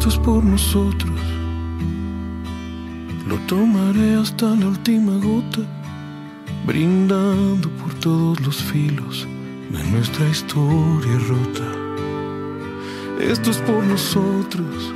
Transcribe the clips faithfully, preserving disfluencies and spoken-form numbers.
esto es por nosotros. Lo tomaré hasta la última gota, brindando por todos los filos de nuestra historia rota. Esto es por nosotros.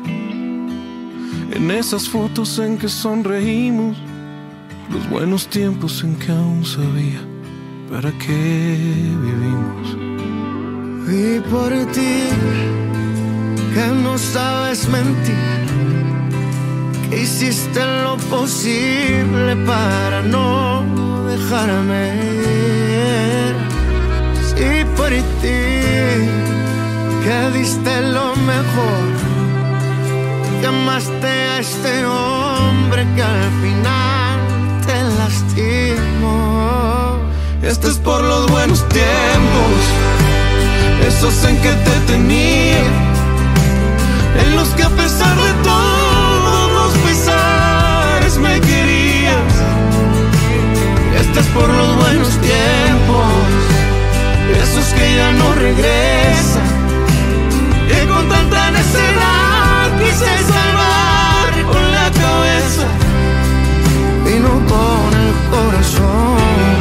En esas fotos en que sonreímos, los buenos tiempos en que aún sabía para qué vivimos. Y por ti, que no sabes mentir, que hiciste lo posible para no dejarme ir. Sí, por ti, que diste lo mejor, que amaste a este hombre que al final te lastimó. Esto es por los buenos tiempos, esos en que te tenía, en los que a pesar de todos los pesares me querías. Esto es por los buenos tiempos, esos que ya no regresan, que con tanta necedad quise salvar con la cabeza y no con el corazón.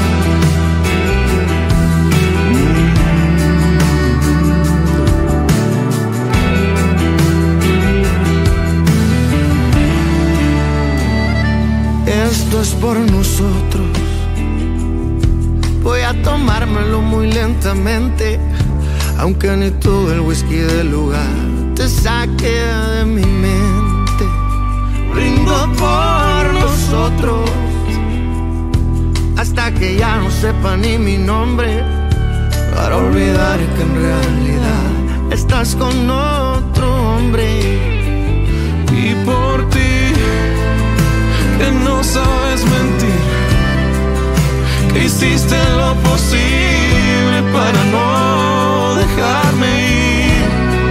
Esto es por nosotros. Voy a tomármelo muy lentamente, aunque ni todo el whisky del lugar te saque de mi mente. Brindo por nosotros, hasta que ya no sepa ni mi nombre, para olvidar que en realidad estás con otro hombre. Y por ti, que no sabes mentir, que hiciste lo posible para no dejarme ir.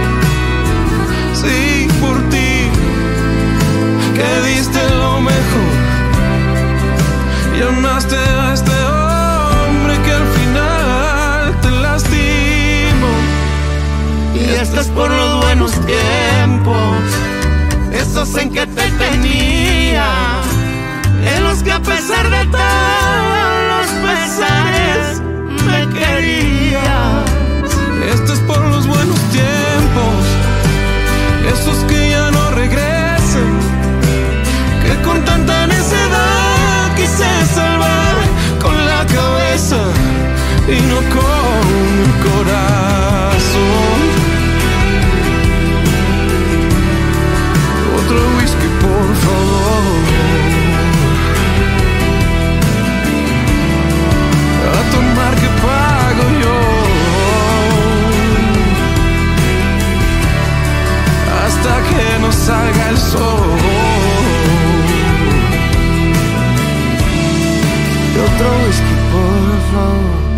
Sí, por ti, que diste lo mejor y amaste a este hombre que al final te lastimó. Y esto es por los buenos tiempos, esos en que te tenía, en los que a pesar de todos los pesares me querías. Esto es por los buenos tiempos, esos que ya no regresan, que con tanta necedad quise salvar con la cabeza y no con el corazón. Otro whisky, por favor. A tomar que pago yo, hasta que no salga el sol. Y otro whisky, por favor.